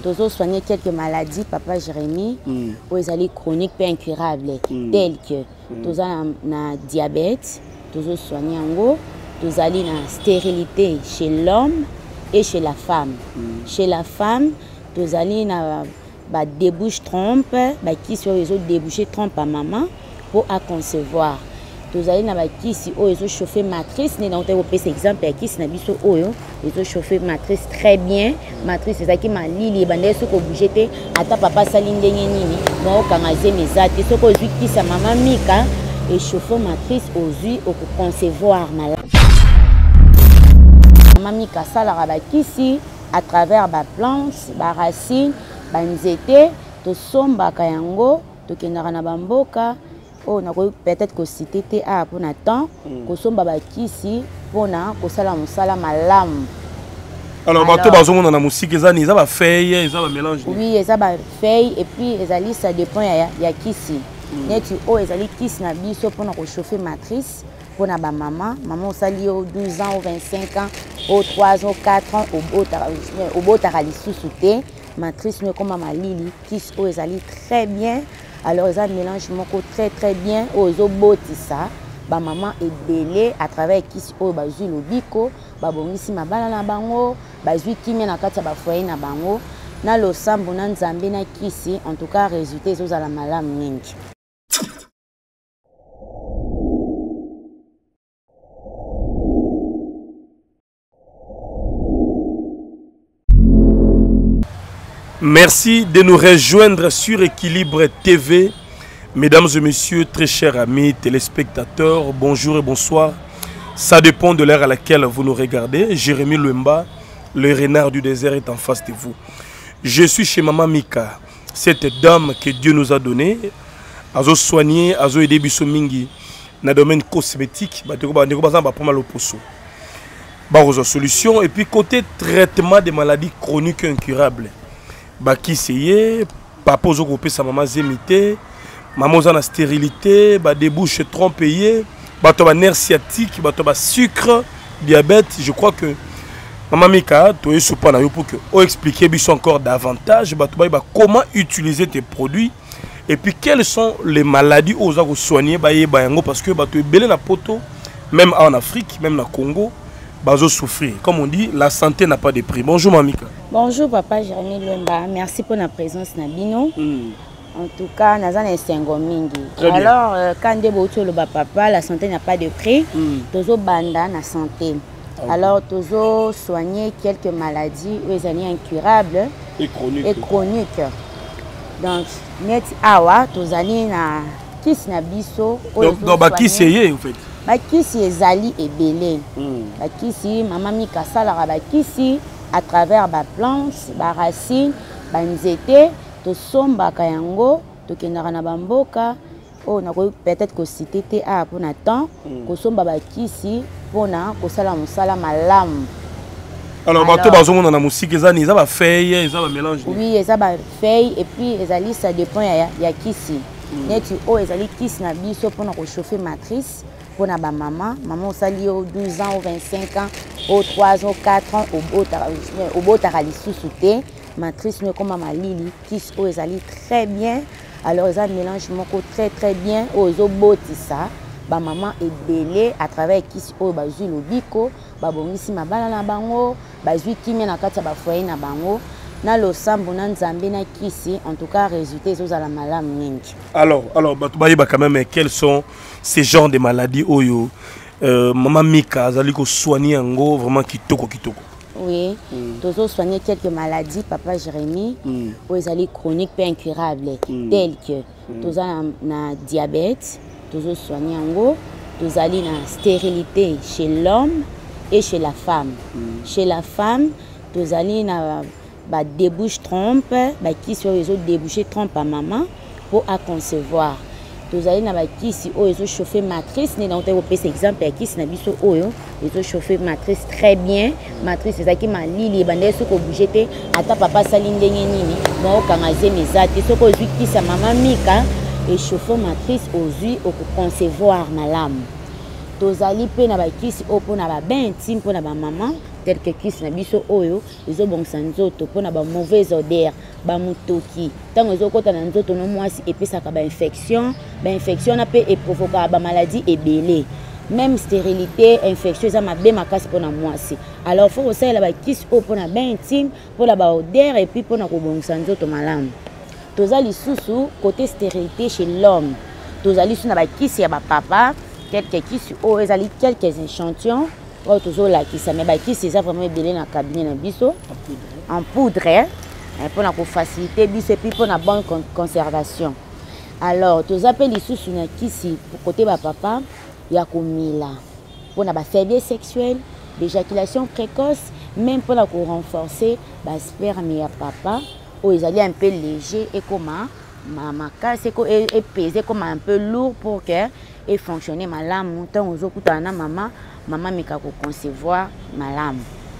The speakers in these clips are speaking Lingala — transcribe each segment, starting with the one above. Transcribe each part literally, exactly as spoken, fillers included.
Tozo soigner quelques maladies, papa Jérémy, où ils allaient chroniques peu incurables, telles que tozo na diabète, tozo soigner en gros, tozo allés na stérilité chez l'homme et chez la femme. Chez la femme, tozo allés na ba débouche trompe, ba qui soit les autres déboucher trompe à maman pour à concevoir. Tozo allés na ba qui si oh ils ont chauffé matrice, né dans tes pays exemple qui si na biso oh ils ont chauffé matrice très bien, matrice c'est ça qui m'a lili bandé ce que bouger te ata papa saline nini, moi kangaze mezati ce que lui qui sa maman mika et chauffer matrice aux yeux au concevoir malade. Maman mika ça la rabakisi à travers ba planche, ba racine, ba nzete, to somba kayango, to kendara na bamboka. Oh, peut-être que si tu étais à pour temps, que son baba kisi pour na que ça la musala malam. Alors, bateau bazo mon na musique ça ni ça va feuille, ça va mélange. Oui, ça va feuille et puis ezali ça dépend ya ya kisi. Net oh ezali kisi na biso pour na chauffer matrice pour na ba maman, maman osali au douze ans ou vingt-cinq ans, au trois ans, quatre ans au beau au beau tarali sous-souté, matrice mais comme maman Lili, kisi oh ezali très bien. Alors, ils ont mélange très très bien aux obotissa. Ba maman est belé à travers qui au bazu lobiko, ba bongisi mabala na bango, bazu kimia na kati ba foyer na bango. Na lo sambo na nzambe na kisi, en tout cas résultat zo za la malam mingi. Merci de nous rejoindre sur Équilibre T V. Mesdames et messieurs, très chers amis téléspectateurs, bonjour et bonsoir. Ça dépend de l'heure à laquelle vous nous regardez. Jérémy Lemba, le renard du désert, est en face de vous. Je suis chez Maman Mika, cette dame que Dieu nous a donnée. Azo soigner, azo aider biso mingi dans le domaine cosmétique. Ba pas mal oposo. Ba solution et puis côté traitement des maladies chroniques incurables. Baki seye, papa ozo kopé sa maman zemité, maman oza na stérilité, ba débouche trompée, ba to ba nerf sciatique, ba to ba sucre, diabète, je crois que maman Mika to yesu pa na yo pour que o expliquer biso encore davantage ba to ba comment utiliser tes produits et puis quelles sont les maladies oza ko soigner ba ye ba yango parce que ba to belé na poto même en Afrique, même na Congo. Bazo souffrir. Comme on dit, la santé n'a pas de prix. Bonjour Mamika. Bonjour papa Jérémy Lemba. Merci pour la présence Nabino. Mm. En tout cas, Nazan est mingi. Alors, euh, quand on dit papa, la santé n'a pas de prix. Mm. Tozo banda na santé. Okay. Alors, tozo soigner quelques maladies, les années incurables et chroniques. Et chroniques. Donc, net awa, tozo allés na kis na biso. Donc, donc bah qui c'est en fait? Bakisi ezali ebele. Mm. Bakisi maman Mika salara bakisi à travers ba planche, ba racine, ba nzete, to somba kayango, to kendara na bamboka. Oh na peut-être que si t'étais à pour temps, ko somba bakisi pour na ko sala musala malam. Alors bateau bazo mon na musique ça ni ça va feuille, ça va mélange. Oui, ça va feuille et puis ezali ça dépend ya ya kisi. Net oh ezali kisi na biso pour na ko chauffer matrice. Pour na ba maman, maman osali au douze ans ou vingt-cinq ans, au trois ans, quatre ans au beau tarali sous-souté, matrice mais comme maman Lili, qui oh ezali très bien. Alors ils ont mélange très très bien aux obotissa. Ba maman est belé à travers qui oh bazu lobiko, ba bongisi mabala na bango, bazu kimia na kati ba foyer na bango. Na lo sambo na nzambe na kisi, en tout cas résultat zo za la malam mingi. Alors alors ba ba quand même quels sont ces genres de maladies oyo euh, maman Mika azali ko soigner ngo vraiment kitoko kitoko. Oui, mm. Tozo soigner quelques maladies papa Jérémy, mm. Où ils allaient chroniques peu incurables, mm. Telles que mm. tozo na, na diabète, tozo soigner ngo, tozo allés na stérilité chez l'homme et chez la femme. Mm. Chez la femme, tozo allés na ba débouche trompe, ba qui soit les autres déboucher trompe à maman pour à concevoir. Tous allez na ba qui si oh ils ont chauffé matrice né dans tes pays exemple qui si na biso oh ils ont chauffé matrice très bien, matrice c'est ça qui m'a lili bandé ce que bouger te ata papa saline nini, moi kangaze mezati ce que lui qui sa maman Mika et chauffer matrice aux yeux au concevoir malam. Tous allez pe na ba qui si oh pour na ba ben intime pour na ba maman tel que kisi na biso oyo ezobongisa nzoto mpona ba mauvaise odeur ba mutoki ntango ezokota na nzoto no mwasi epesaka ba infection ba infection na pe eprovoka ba maladie ebele même stérilité infection eza mabe makasi mpona mwasi alors faut osalela ba kisi oyo mpona ba intime mpona ba odeur et puis mpona kobongisa nzoto malamu toza lisusu côté stérilité chez l'homme toza lisusu na ba kisi ya ba papa quelques kisi oyo ezali quelques échantillons oyo tozolakisa mais ba kisi eza vraiment ebele na cabinet na biso en poudre mpona kofacilité biso et puis mpona bonne conservation alors toza pe lisusu na kisi côté ba papa ya komila mpona ba faiblesse sexuelle d'éjaculation précoce même mpona ko renforcer ba sperme ya papa oyo ezali un peu léger et comment makasi et pesé comme un peu lourd pour que et fonctionner malamu tant aux okutana na mama mama meka ko concevoir malamu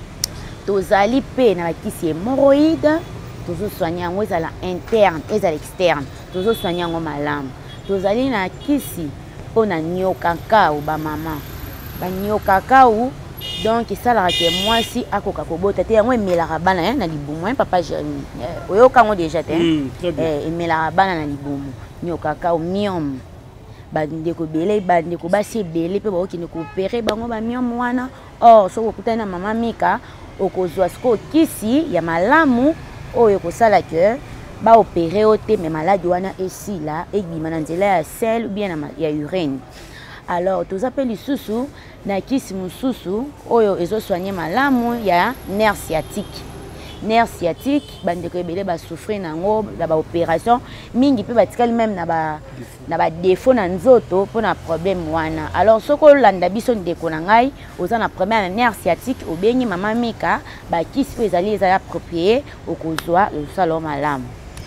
tozali pe na bakisi hémorroïde tozo soigner ngo ezala interne ezala externe tozo soigner ngo malamu tozali na kisi pona nyoka kakao ba mama ba nyoka kakao donc esalaka ke mwasi akoka kobota te yango emelaka bana na libumu papa Jérémie oyoka ngo déjà te emelaka bana na libumu nyoka kakao miom bandeko belé bandeko basi belé pe bakokende koopere bango ba miom wana or soko okutani na mama mika okozwa siko kisi ya malamu oyo kosala ke ba opérer ote mais maladie wana esila ebima na nzela ya sel ou bien na ya urine alors tous appelle lisusu na kisi mususu oyo ezo soigner malamu ya nerf sciatique nerf sciatique bandeko ebele ba souffrir nango na ba opération mingi pe batikali même na ba na ba défaut na nzoto pona problème wana alors soko landa biso ndeko na ngai oza na problème na nerf sciatique obengi mama mika ba kisi pe ezali ezali approprié okozwa le salon malamu.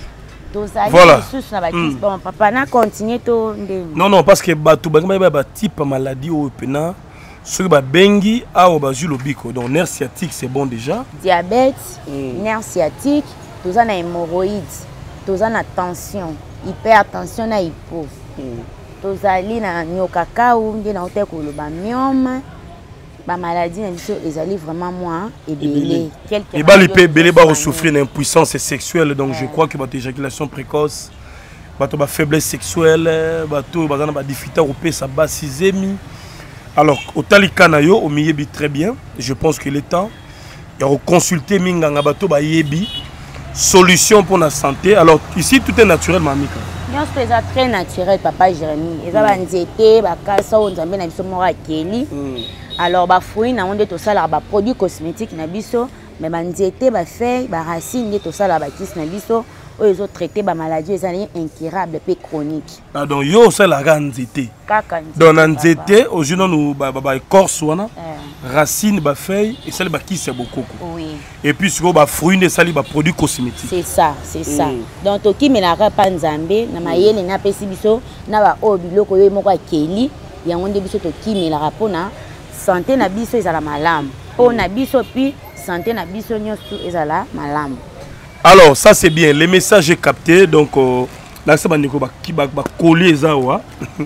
Voilà. Mm. Bon, papa, na continuer to non non parce que batou ba ba type maladie au pena sur ba bengi a au bazu lobiko donc nerf sciatique c'est bon déjà diabète mm. nerf sciatique toza na hémorroïdes toza na tension hypertension na hypo mm. tozali na nyoka kakao nde na ote ko loba myome ba maladie na biso ezali vraiment moi ebele quelques et ba lipe belé ba souffrir d'impuissance sexuelle donc ouais. Je crois que ba éjaculation précoce ba to ba faiblesse sexuelle ba to ba na ba difficulté au pe sa basizemi alors au talikana yo au miyebi très bien je pense qu'il est temps ya consulter minganga ba to ba yebi solution pour la santé alors ici tout est naturel mamika non c'est très naturel papa Jérémie eza ba nzete ba kasa o nzambe na biso mora keli alors ba fruits na onde to sala ba produits cosmétiques na biso mais ba nzete ba feuilles ba racines de to sala ba kisi na biso oyo zo traiter ba maladie ezali incurable pe chronique ah donc yo sala ga nzete kaka donc nzete au jour nous ba ba écorce wana racines ba feuilles et sala ba kisi bokoko oui et puis sur ba fruits de sali ba produits cosmétiques c'est ça c'est ça donc to ki melaka pa nzambe na mayele na pesi biso na ba o biloko yo moko akeli yango nde biso to ki melaka pona santé na biso ezala malamu o na biso pi santé na biso nyonso ezala malamu. Alors ça c'est bien les messages est capté donc là ça bandeko ba ki ba coller zawa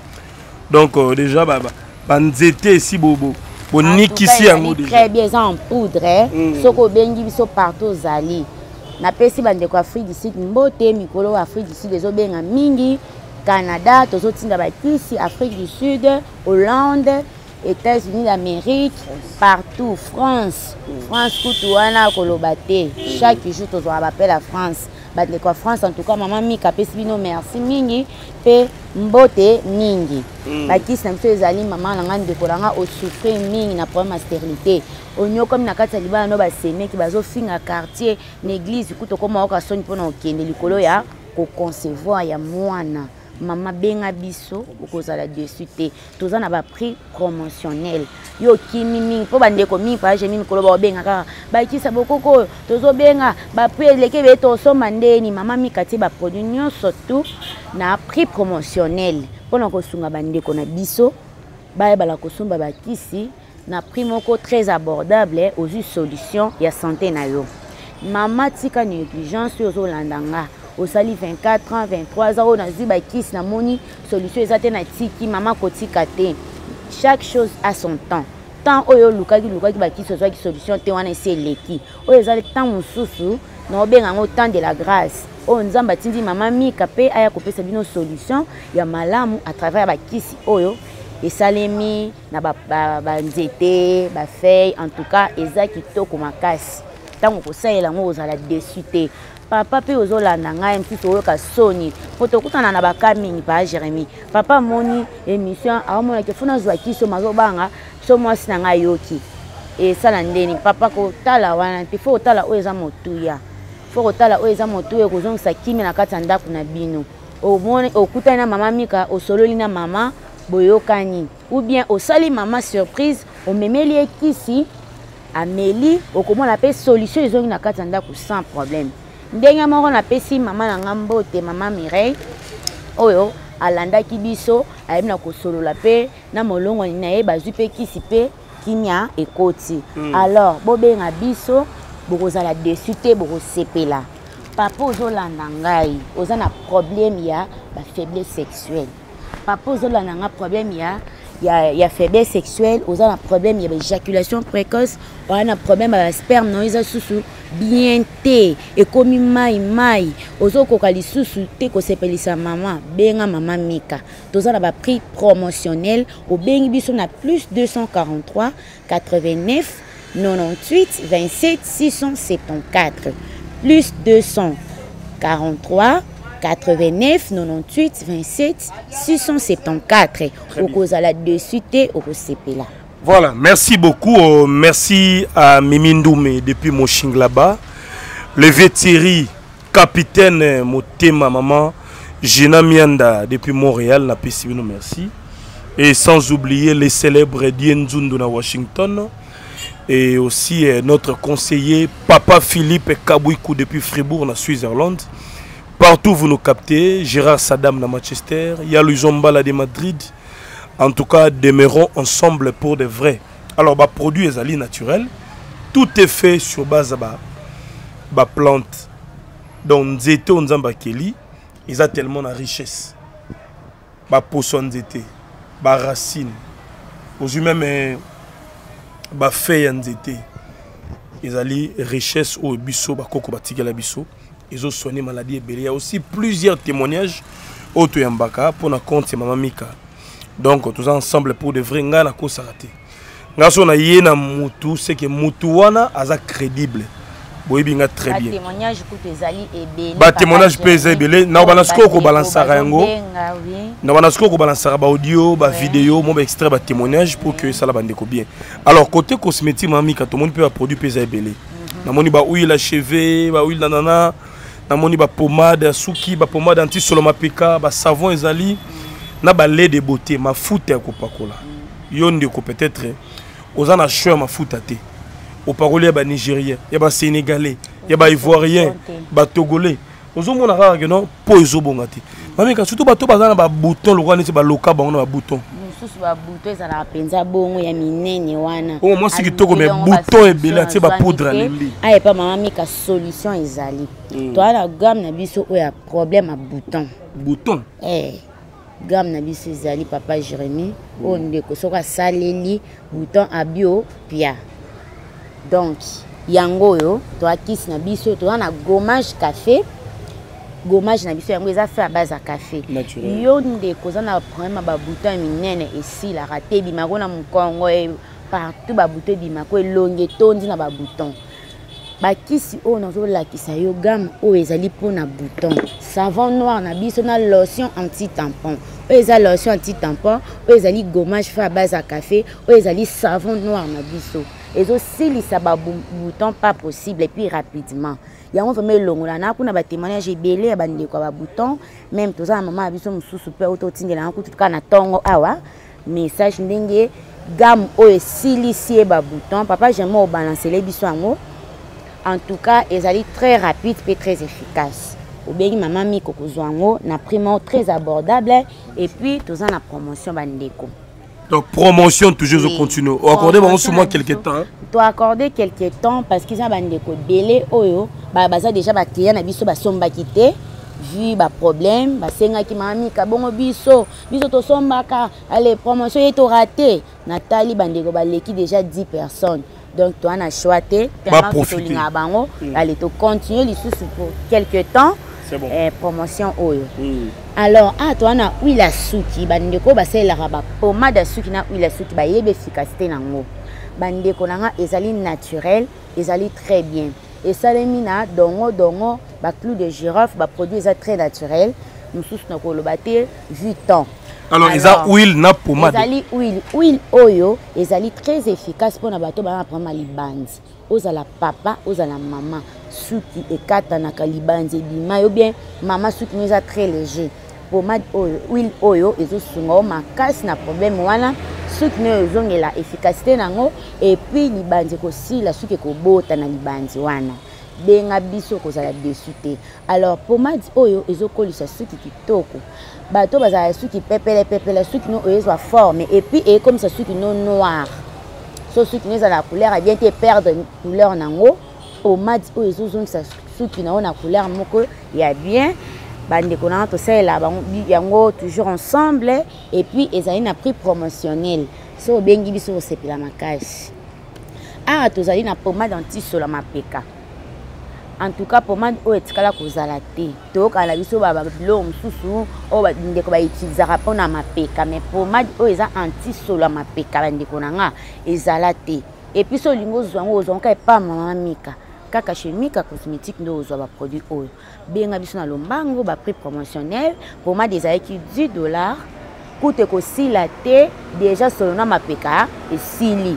donc euh, déjà ba ba nzete ici bobo boniki ici yango déjà très bien en poudre mm. Soko bengi biso partout zali na pesi bandeko Afrique du Sud mbote mikolo Afrique du Sud ezo benga mingi Canada tozo tinda ba kisi Afrique du Sud Hollande États-Unis d'Amérique, partout, France, France, Koutouana, Kolobate, chaque jour, tu as appelé la France. De quoi France, en tout cas, maman Mika, Pesbino, merci, Mingi, Pe Mbote, Mingi. Baki, c'est un peu les aliments, maman, l'angan de Kolanga, au souffrir, Mingi, na problème de stérilité. Onyo, comme na kata liba, no ba sémé, qui bazo fin à quartier, l'église, écoute, comme on a sonné pour nous, qui est le colo, ya, ko concevoir, ya moana. Maman benga biso okozala dessus te toza na ba prix promotionnel yo kimi mingi po bande ko mingi pa jemi mikolo ba benga ka ba kisa bokoko tozo benga ba prix leke be to so mandeni mama mikati ba produit nyonso tout na prix promotionnel pona ko sunga bande ko na biso ba bala ko sumba ba kisi na prix moko très abordable aux solutions ya santé na yo mama tika négligence yo zo landanga au sali vingt-quatre ans vingt-trois ans on a dit bah qui na moni solution exacte na tiki maman kotika te chaque chose a son temps temps oyo lukaki lukaki bakisi ozwaki solution te wana esi eleki oyo eza le temps mosusu na obenga yango temps de la grâce oyo nzambe atindi mama Mika mpe aya kopesa bino solution ya malamu à travers bakisi oyo esalemi na banzete bafeuille en tout cas eza kitoko makasi ntango kosalela yango ozala desu te papa mpe ozolanda ngai msusu oyoka soni po tokutana na baka mingi pa Jérémie papa moni émission aomonake funa ozwaki so mazobanga so mwasi na ngai yoki esala ndeni papa kotala wana te fo kotala oyo eza motuya fo kotala oyo eza motuya kozongisa kimi na kati ya ndako na bino okutani na mama Mika osololi na mama boyokani ou bien osali mama surprise omemeli ekisi ameli okomona pe solution ezongi na kati ya ndako sans problème ndenge moko napesi mama na nga mbote mama Mireille oyo alandaki biso ayemi na kosolola pe na molongo na ye bazwi pe kisi pe kimia ekoti mm. Alors bobenga biso bokozala desu te bokosepela papa ozolanda ngai oza na problème ya ba faiblesse sexuelle papa ozolanda nga problème ya ya ya faiblesse sexuelle oza na problème ya éjaculation précoce oza na problème ya sperme no eza susu bien te ekomi mai mai ozokoka lisusu te kosepelisa mama benga mama Mika toza na ba prix promotionnel obengi biso na plus deux cent quarante-trois quatre-vingt-neuf quatre-vingt-huit vingt-sept six cent soixante-quatorze plus deux cent quarante-trois quatre-vingt-neuf quatre-vingt-huit vingt-sept six cent soixante-quatorze okozala dessus te okosepela. Voilà, merci beaucoup. Euh, merci à Mimi Ndoumé depuis Mochinglaba, le vétérinaire capitaine Motema maman Gina Mianda depuis Montréal, la Pessibino, merci. Et sans oublier les célèbres Dienzundu na Washington et aussi euh, notre conseiller Papa Philippe Kabouikou depuis Fribourg, en Suisse-Irlande. Partout vous nous captez, Gérard Saddam na Manchester, Yalou Zombala de Madrid. En tout cas, demeurons ensemble pour de vrai. Alors, bah, produit est ali naturel. Tout est fait sur base de bah, plantes. Donc, nzete on zamba keli, ils ont tellement de richesse. Bah, poisson nzete, bah, racine. Aujourd'hui même, bah, feuille nzete. Ils ont richesse au bisso, bah, koko batika la bisso. Ils ont soigné maladie et belé. Il y a aussi plusieurs témoignages au Toyambaka pour notre compte Maman Mika. Donc tous ensemble pour de vrais ngana ko sarate. Ngaso na yena mutu c'est que mutu wana aza crédible. Boyebi nga très bien. Témoignage ko tezali ebele. Ba témoignage peza ebele na banasko ko balansara yango. Na banasko ko balansara ba audio, ba vidéo, mon ba extrait ba témoignage pour que ça la bande ko bien. Alors côté cosmétique Maman Mika tout le monde peut produire peza ebele. Na moni ba huile à cheveux, ba huile nanana, na moni ba pommade suki, ba pommade anti solomapeka, ba savon ezali. Na ba lait de beauté ma foute ya kopakola yonde ko peut-être oza na choix ma foute te au parole ya ba nigérien ya ba sénégalais ya ba ivoirien ba togolais ozo mona rare que non po ezo bongati mami ka surtout bato bazana ba bouton lo kwani ba loka bango na ba bouton mususu ba bouton ezala penza bongo ya minene wana o moi si kitoko me bouton e bela ti ba poudre limbi ay pa mama Mika solution ezali to ala gamme na biso o ya problème a bouton bouton eh gamme na biso ezali papa Jérémie o ndeko soka saleli bouton abio pia donc yango yo to akisi na biso to na gommage café gommage na biso yango eza fait à base à café yo ndeko za na problème ba bouton minene esi la raté bimako na mukongo partout ba bouton bimako elonge tondi na ba bouton bakisi o nazo lakisa yo gamme o ezali pona bouton savon noir na biso na lotion anti tampon o ezali lotion anti tampon o ezali gommage fait à base à café o ezali savon noir na biso ezo silisa ba bouton pas possible et puis rapidement yango vraiment longola na kuna ba témoignage ebele ya bandeko ba bouton même toza na mama biso mususu pe ototindela na kutuka na tongo awa message ndenge gamme o esilisi ba bouton papa j'aime au balancer les biso yango. En tout cas, ils allaient très rapide et très efficace. Au bien, maman Mika kozwango na prix très abordable et puis tous en la promotion bandeko. Donc promotion toujours au continue. On accorde sur moi quelques temps. Tu accorder quelques temps parce qu'ils ont bandeko belé oyo ba baza déjà ba client na biso ba somba kité vu ba problème ba senga ki mami ka bongo biso biso to sombaka allez promotion est raté Nathalie bandeko ba leki déjà dix personnes donc toi on a choisi tellement que linga bango allez to continuer les sous pour quelques temps. Bon. Eh, promotion oyo. Mm. Alors, ah, toi, na huile à souki, bandeko ba c'est la raba pommade à souki na huile à souki ba yebe efficacité nango. Bandeko nanga ezali naturel, ezali très bien. Et ça les mina dongo dongo ba clou de girofle ba produit ça très naturel. Nous sous na kolobate vu temps. Alors, eza huile na pommade. Ezali huile, huile oyo ezali très efficace pour na bato ba prendre libandi. Ozala papa, ozala maman. Souki et katana kalibanze bima yo bien maman souki nous a très léger pommade oil huile oyo ezo sunga makasi na problème wana souki ne ezongela efficacité nango et puis libanze ko si la souki ko bota na libanze wana benga biso ko zala dessus te alors pommade oyo ezo kolisa souki kitoko bato bazala souki pepele pepele souki no ezo forme et puis et comme ça souki non noir so souki ne za la couleur a bien te perdre couleur nango pommade o ezozong sa souki na ona couleur moko ya bien bande kona to ça là yango toujours ensemble et puis ezali na prix promotionnel so bengi biso sepela makasi ah to zali na pommade anti sola mapeka en tout cas pommade o etikala kozala te to kala biso ba bilo mususu o ba ndeko ba utiliser rapport na mapeka mais pommade o eza anti sola mapeka bande kona nga ezala te et puis so lingo zwango ozonka pa mama mika kaka chez Mika cosmétique ndo ozwa ba produit oyo benga biso na lombango ba prix promotionnel pour moi des aïki dix dollars coûte ko sila te déjà selon ma peka et sili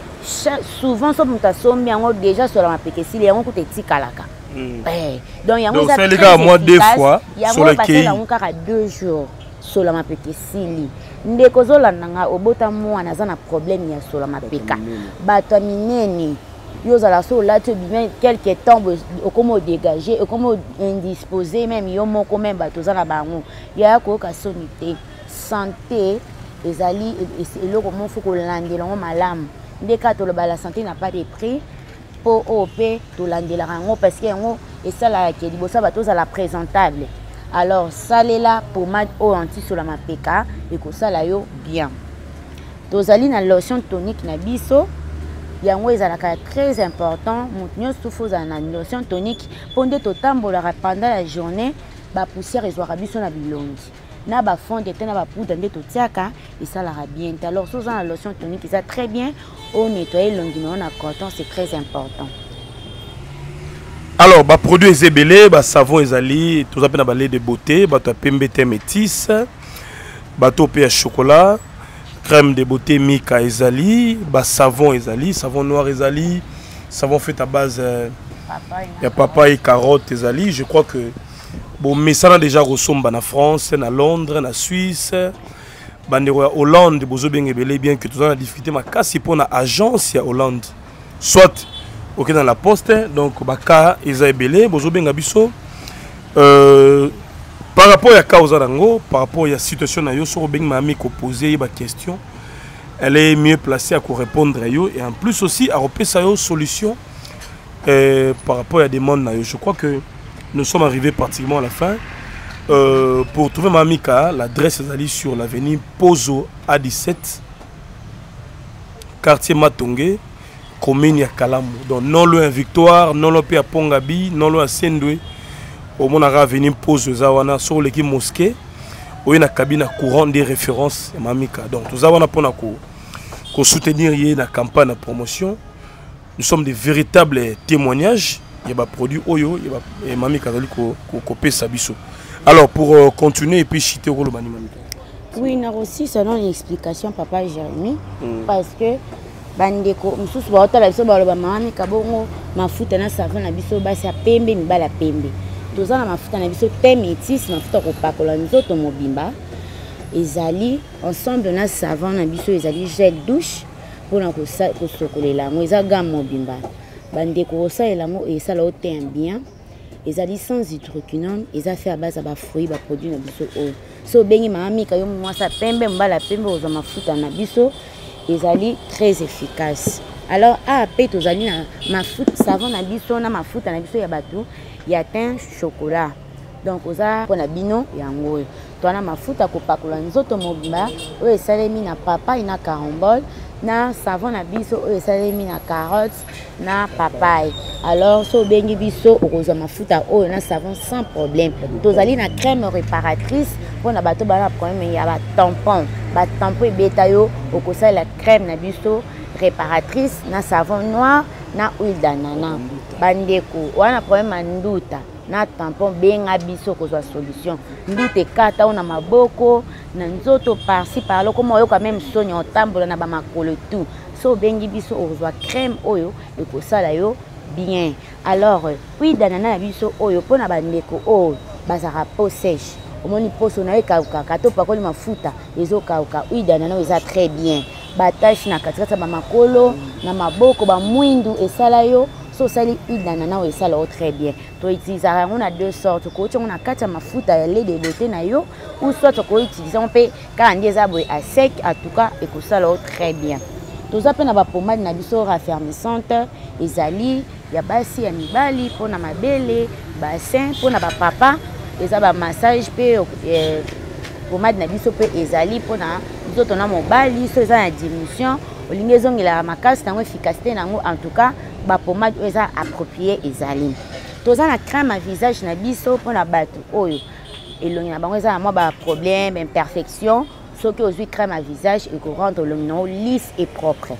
souvent so muta sombi yango déjà selon ma peka sili yango coûte tikalaka eh donc yango ça fait les moi deux fois sur le quai yango kaka deux jours selon ma peka sili ndeko zolanda nga obota mwana za na problème ya selon ma peka bato minene yo ala so là tu bien quelque temps au comment dégager au comment indisposé même yo moko même bato za na bango ya ko ka sonité santé ezali eloko mo faut ko landela ngo malamu ndeka to la santé n'a pas de prix pour op to landela ngo parce que ngo et ça la qui libosa bato za la présentable alors ça là pommade o anti sur la mapeka et ko ça la yo bien tozali na lotion tonique na biso yango ezalaka très important montenyo souffle na lotion tonique pondé totambola pendant la journée ba poussière ezwaka biso na bilongi na ba fond de teint na ba poudre nde totiaka et ça la bien alors so za na lotion tonique ça très bien au nettoyer longi na coton c'est très important. Alors ba produit ezebele ba savon ezali tout ça pe na ba lait de beauté ba to pembe te métis ba to pe chocolat crème de beauté Mika ezali, bas savon ezali, savon noir ezali, savon fait à base euh, de papaye, carotte ezali. Je crois que bon, mais ça a déjà reçu en France, en Londres, en Suisse, en Hollande, bien que tout ça a difficulté, mais si pour une agence à Hollande, soit ok dans la poste, donc baka ezali, bozo bien gabiso. Par rapport à cause d'ango, par rapport à la situation na yo sur ben mami ko poser ba question, elle est mieux placée à ko répondre à yo et en plus aussi à repérer sa solution euh, par rapport à des demandes na yo. Je crois que nous sommes arrivés pratiquement à la fin. Euh, pour trouver Mamika, l'adresse est allée sur l'avenue Pozo A dix-sept, quartier Matongé, commune ya Kalamu. Donc non loin Victoire, non loin à Pongabi, non loin à Sendoué. Au moins, on a venu poser sur l'équipe mosquée, où il y a une cabine courant des références Mamika. Donc, nous avons pour soutenir la campagne de promotion. Nous sommes des véritables témoignages. Il y a des produits Oyo, il y a Mamika qui copie Sabiso. Alors, pour euh, continuer et puis chiter au Mamika. Oui, on a aussi selon l'explication, papa Jérémy, mm. parce que bandeko mususu ba otala biso ba loba Mamika bongo mafuta na savon na biso basi ya pembe mibala pembe. Toza na mafuta na biso te métis mafuta ko pakola nzoto mobimba ezali ensemble na savon na biso ezali gel douche pona ko sa ko sokolela ngo eza gamme mobimba bande ko sa elango et ça la teint bien ezali sans hydroquinone eza fait à base à ba fruits ba produits na biso o so bengi Mamika yo mwasa pembe mbala pembe oza mafuta na biso ezali très efficace. Alors a pe tozali na mafuta savon na biso na mafuta na biso ya bato ya teint chocolat donc oza pona bino yango tona mafuta kopakula nzoto mobimba oyo esalemi na papaye na carambole na savon na biso oyo esalemi na carotte na papaye. Alors so bengi biso okozwa mafuta oyo na savon sans problème. Tozali na crème réparatrice pona bato bana problème ya ba tampon ba tampon ebeta yo okosala la crème na biso réparatrice na savon noir na huile d'ananas. Bandeko wana problème nduta na tampon benga biso kozwa solution. Ndute kata ona maboko na nzoto par-ci par-là comme oyo quand même sonya otambola na ba makolo tout. So bengi biso ozwa crème oyo ekosala yo bien. Alors huile d'ananas biso oyo pona bandeko oyo bazara peau sèche. Omoni poso na ekauka kato pakoli mafuta ezokauka huile d'ananas eza très bien. Batache na katikata ba makolo na maboko ba mwindu esala yo so sali huile d'ananas esala yo très bien. To utiliser on a deux sortes ko tiongo na kata mafuta ya lait de beauté na yo ou soit ko utiliser on peut quand ndeza boy à sec en tout cas ekosala yo très bien. Toza pe na ba pommade na biso raffermissante ezali ya basi ya mibali pona mabele bassin pona ba papa eza ba massage pe eh, pommade na biso pe ezali pona nzoto na mobali so eza na diminution olingi ezongela makasi tango efficacité nango en tout cas ba pommade eza approprié ezali. Toza na crème à visage na biso pona bato oyo elongi na bango eza na mwa ba problème imperfection so que aux crème à visage et qu'on rendre le nom lisse et propre.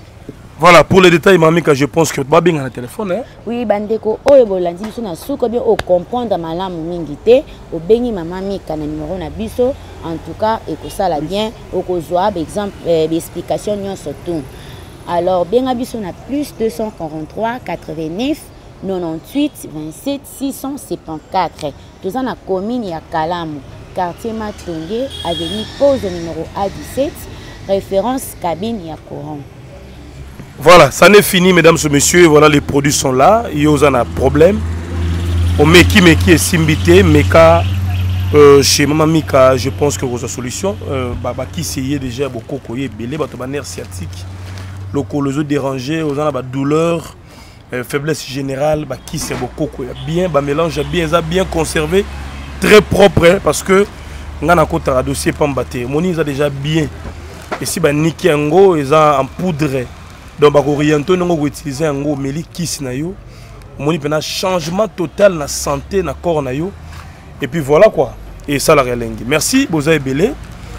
Voilà, pour les détails, Mamika, je pense que tu vas bien dans le téléphone. Hein? Oui, bandeko, oyo bolandi biso na suko bien au comprendre malamu mingi te, o bengi mama Mika na numéro na biso, en tout cas et que ça la bien, au kozwa exemple euh, explication nyon surtout. Alors benga biso na plus deux cent quarante-trois quatre-vingt-neuf quatre-vingt-dix-huit vingt-sept six cent soixante-quatorze. Tous en a commune ya Kalamu, quartier Matonge, avenue Pause numéro A dix-sept, référence cabine ya courant. Voilà, ça n'est fini, mesdames et messieurs. Voilà, les produits sont là. Il y a un problème. Au Meki Meki est simbité. Meka, euh, chez Maman Mika, je pense que vous avez une solution. Baba qui s'y est déjà beaucoup koye belé, bato nerf sciatique. Le coloso dérangé, aux en a douleur, euh, faiblesse générale, bah qui c'est beaucoup koye bien, bah mélange bien, ça bien conservé, très propre hein, parce que on a un dossier pambaté. Moni ils a déjà bien. Et si bah niki ango, ils ont en poudre. Donc, bah, orienter, nous allons utiliser un gros méli kiss na yo. On a un changement total na santé, na corps na yo. Et puis voilà quoi. Et ça la rélingue. Merci, Boza et Belé.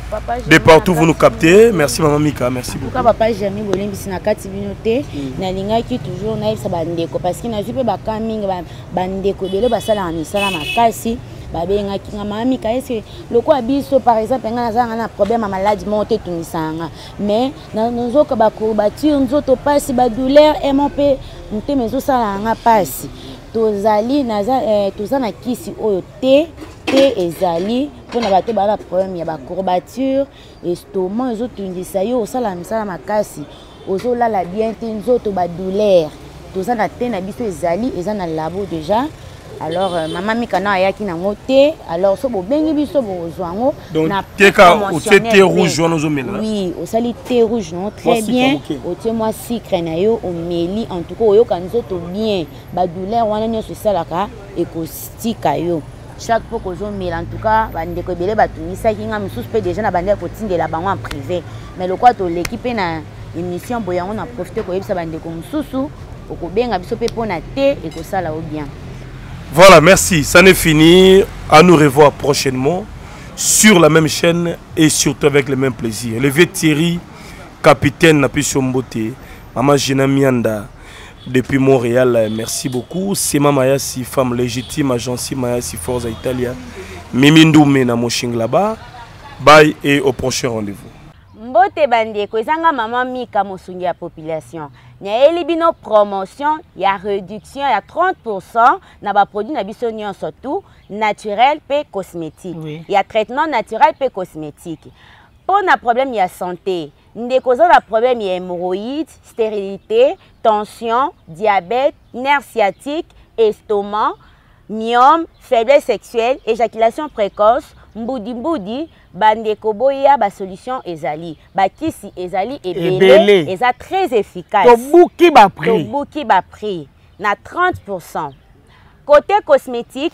De partout vous nous captez. Merci Maman Mika, merci beaucoup. Papa Jami Bolin bisina kati binote na linga ki toujours na isa bandeko parce que na jupe ba kaminga bandeko belo basala na misala makasi. Babenga kinga mami ka ese loko abiso par exemple nga nazanga na problème maladie monté tunisanga mais na nzoka ba courbature nzoto pasi ba douleur et mon pe mte mezo sala nga pasi tozali naza eh, tozana kisi oyo te te ezali pona bato ba problème ya ba courbature estomac ezo tundisa yo sala misala makasi ozo lala bien te nzoto ba douleur tozana te na biso ezali ezana labo déjà. Alors euh, maman Mika na yaki na moté alors so bo bengi biso bo zwango na teka au thé rouge on nous omela. Oui, au sali thé rouge non très bien. Au thé moi sucre na yo au meli en tout cas yo kanzoto bien ba douleur wana nyo salaka et ko stika yo. Chaque fois que zo mela en tout cas bande ko belé batunisa kinga mususu pe déjà na bande ko tindela bango en privé. Mais le quoi to l'équipe na émission boya on a profité ko yebisa bande ko mususu ko benga biso pe pona thé et ko sala au bien. Voilà, merci. Ça n'est fini. À nous revoir prochainement sur la même chaîne et surtout avec le même plaisir. Le vieux Thierry, capitaine Napisio Mbote, Maman Gina Mianda, depuis Montréal, merci beaucoup. C'est Mama si femme légitime, agence Mayasi Forza Italia. Mimi Ndoumé na Moshing là-bas. Bye et au prochain rendez-vous. Mbote bandeko ezanga Maman Mika mosungi ya population. Nya elibino promotion ya réduction ya trente pour cent na ba produit na biso nyon surtout naturel pe cosmétique. Oui. Ya traitement naturel pe cosmétique. Pour na problème ya santé, ndeko za na problème ya hémorroïdes, stérilité, tension, diabète, nerf sciatique, estomac, myome, faiblesse sexuelle, éjaculation précoce, mboudi mboudi, bandeko boya ba solution ezali. Ba kisi ezali ebele, eza très efficace. To bouki ba prix. To bouki ba prix na trente pour cent. côté cosmétique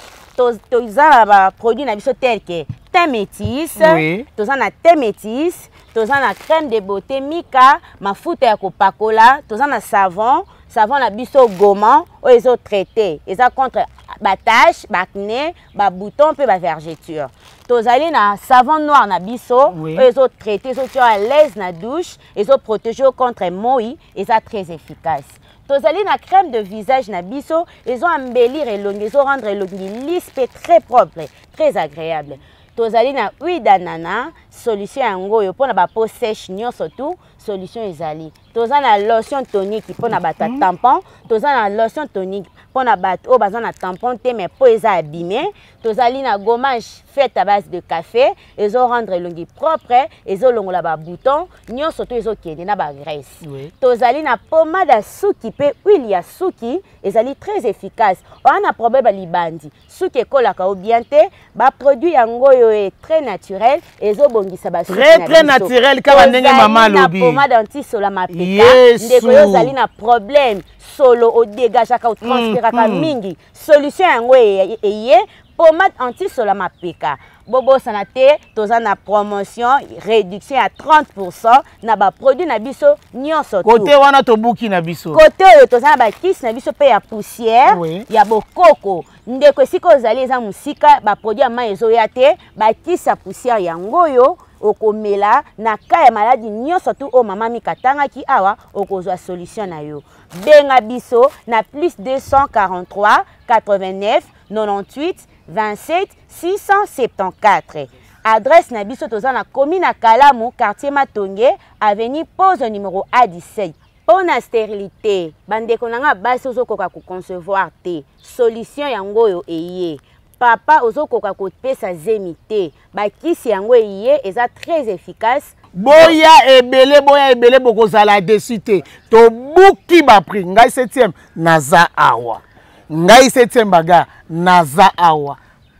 toza ba produit na biso tel que thé métis, oui. toza na thé métis, toza na crème de beauté Mika, mafuta ya kopakola, toza na savon, savon na biso gommant oyo ezo traité, eza contre ba tache, ba acné, ba bouton pe ba vergeture. Tozali na savon noir na biso, oui. oyo ezo traité, ezo tia à l'aise na douche, ezo protéger contre moi, eza très efficace. Tozali na crème de visage na biso, ezo embellir elongi, ezo rendre elongi lisse pe très propre, très agréable. Tozali na huile d'ananas, solution yango yo pona ba peau sèche nyonso tout, solution ezali. Toza na lotion tonique pona ba tampon, toza na lotion tonique pona ba o baza na tampon te mais peau eza abîmé. Tozali na gommage fait à base de café, ezo rendre elongi propre, ezo longola ba bouton, nyonso tout ezo kende na ba graisse. Oui. Tozali na pommade à suki pe huile ya suki, ezali très efficace. On a problème ba libandi. Suki kolaka o bien te, ba produit yango yo est très naturel, ezo bongisa ba suki. Très très naturel kama ndenge mama lobi. Pommade anti-sola peka, yes, ndeko yo zali na problème solo o dégagaka o transpiraka mm, mingi. Solution yango eye pommade anti-sola peka. Bobo sanate toza na promotion réduction à trente pour cent na ba produit na biso nyonso tout. Côté wana tobuki na biso. Côté oyo toza na ba kisi na biso pe ya poussière, oui. Ya bokoko. Ndeko siko zali eza musika ba produit ama ezoya te, ba kisi ya poussière yango yo okomela na ka ya maladie nyonso tout o mama mikatanga ki awa okozwa solution na yo. Benga biso na plus deux cent quarante-trois quatre-vingt-neuf quatre-vingt-huit vingt-sept six cent soixante-quatorze. Adresse na biso toza na commune na Kalamu, quartier Matonge, avenue Pose numéro A dix-sept. Pour la stérilité, bandeko nanga basi ozokoka ko concevoir te. Solution yango yo eye. Papa ozokoka ko pesa zemite. Ba kisi yango eye eza très efficace. Boya ebele boya ebele bokozala dessus te. To buki ba prix ngai septième naza awa. Ngai septième baga naza awa.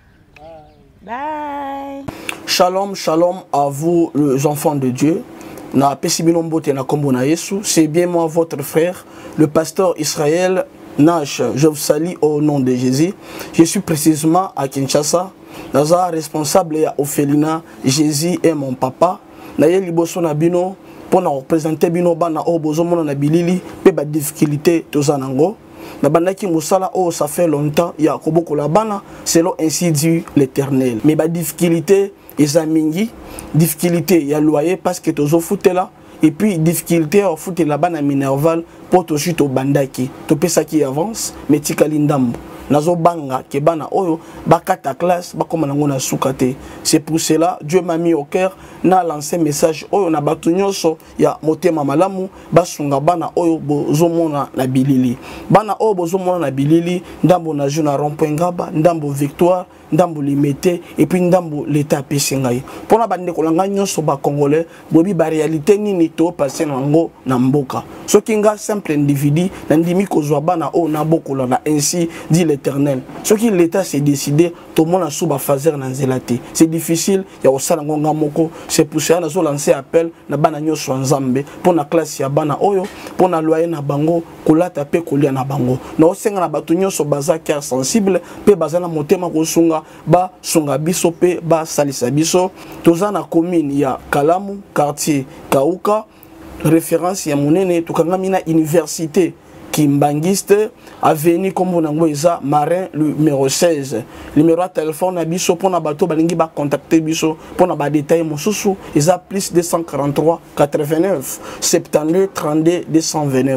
Bye. Shalom, shalom à vous les enfants de Dieu. Na pesibilombo te na kombo na Yesu, c'est bien moi votre frère, le pasteur Israël Nash. Je vous salue au nom de Jésus. Je suis précisément à Kinshasa. Naza responsable ya Ophelina, Jésus est mon papa. Na ye liboso na bino pour na représenter bino bana o bozomona na bilili pe ba difficulté tozanango. Na bandaki musala oh ça fait longtemps ya koboko la bana selon ainsi dit l'Éternel. Mais ba difficulté ezamingi, difficulté ya loyer parce que tozo foutela et puis difficulté au foot la bana minerval pour to chute au bandaki. To pesa qui avance mais tikali ndambo. Nazo banga ke bana oyo bakata classe bakoma nango na sukate. C'est pour cela Dieu m'a mis au cœur na lancé message oyo na batu nyonso ya motema malamu basunga bana oyo bozomona na bilili. Bana oyo bozomona na bilili ndambo na juna rond-point ngaba, ndambo victoire, ndambo limité et puis ndambo l'état pesingai. Pona bande kolanga nyonso ba congolais bobi ba réalité nini to passer nango na mboka. Soki nga simple individu na ndimi kozwa bana oyo na bokola na ainsi dit l'Éternel. Ce qui l'État s'est décidé, tout le monde a souba fazer na zelati. C'est difficile, il y a aussi ngonga moko. C'est pour ça que nous lancé appel na bana nyoso nzambe pour na classe ya bana oyo, pour na loyer na bango, kolata pe kolia na bango. Na osenga na batu nyoso baza cœur sensible, pe baza na motema kosunga ba sunga biso pe ba salisa biso. Toza na commune ya Kalamu, quartier Kauka, référence ya monene tukanga mina université Kimbangiste, avenue Kombo Nangoeza, Marin, numéro seize. Numéro de téléphone, Abiso, pour na bateau, balingi ba contacter Biso, pour na ba détail, mon sous-sous, ils a plus deux cent quarante-trois quatre-vingt-neuf, soixante-dix trente-deux deux cent vingt-neuf.